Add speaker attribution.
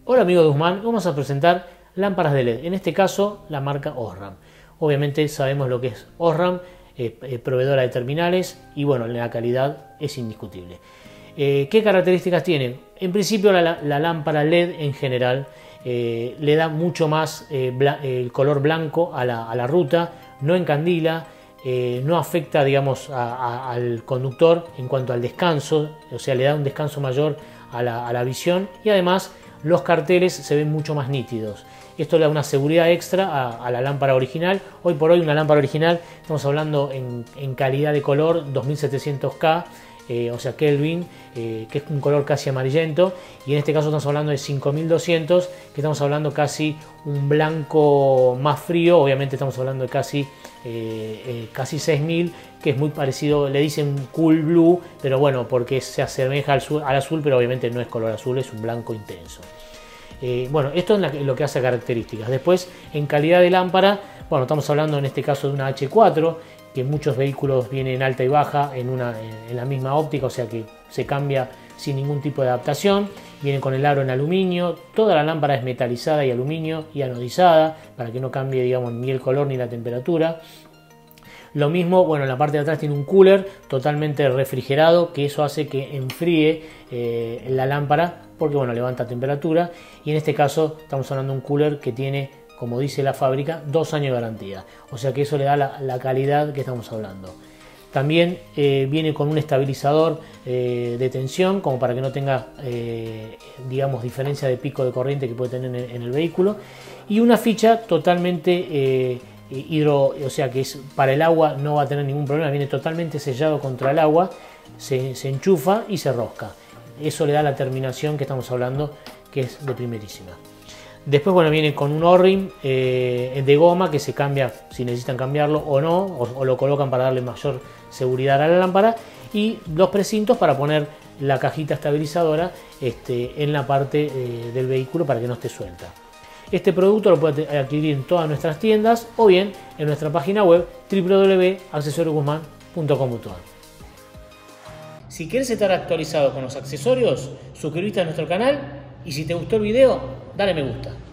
Speaker 1: Hola amigos de Guzmán, vamos a presentar lámparas de LED, en este caso la marca Osram. Obviamente sabemos lo que es Osram, proveedora de terminales, y bueno, la calidad es indiscutible. ¿Qué características tiene? En principio la lámpara LED en general le da mucho más el color blanco a la ruta, no encandila, no afecta, digamos, al conductor en cuanto al descanso, o sea, le da un descanso mayor a la visión, y además los carteles se ven mucho más nítidos. Esto le da una seguridad extra a la lámpara original. Hoy por hoy una lámpara original, estamos hablando en calidad de color 2700K, o sea Kelvin, que es un color casi amarillento, y en este caso estamos hablando de 5200, que estamos hablando casi un blanco más frío. Obviamente estamos hablando de casi 6000, que es muy parecido, le dicen cool blue, pero bueno, porque se asemeja al azul, pero obviamente no es color azul, es un blanco intenso. Bueno, esto es lo que hace características. Después, en calidad de lámpara, bueno, estamos hablando en este caso de una H4, que muchos vehículos vienen alta y baja en la misma óptica, o sea que se cambia sin ningún tipo de adaptación. Viene con el aro en aluminio, toda la lámpara es metalizada y aluminio y anodizada, para que no cambie, digamos, ni el color ni la temperatura. Lo mismo, bueno, en la parte de atrás tiene un cooler totalmente refrigerado, que eso hace que enfríe la lámpara, porque bueno, levanta temperatura, y en este caso estamos hablando de un cooler que tiene, como dice la fábrica, 2 años de garantía, o sea que eso le da la calidad que estamos hablando. También viene con un estabilizador de tensión, como para que no tenga, digamos, diferencia de pico de corriente que puede tener en el vehículo, y una ficha totalmente o sea que es para el agua, no va a tener ningún problema, viene totalmente sellado contra el agua, se enchufa y se rosca. Eso le da la terminación que estamos hablando, que es de primerísima. Después, bueno, viene con un O-ring de goma que se cambia si necesitan cambiarlo o no, o lo colocan para darle mayor seguridad a la lámpara, y los precintos para poner la cajita estabilizadora en la parte del vehículo para que no esté suelta. Este producto lo puede adquirir en todas nuestras tiendas o bien en nuestra página web www.accesorioguzman.com.ar. Si quieres estar actualizado con los accesorios, suscríbete a nuestro canal, y si te gustó el video, dale me gusta.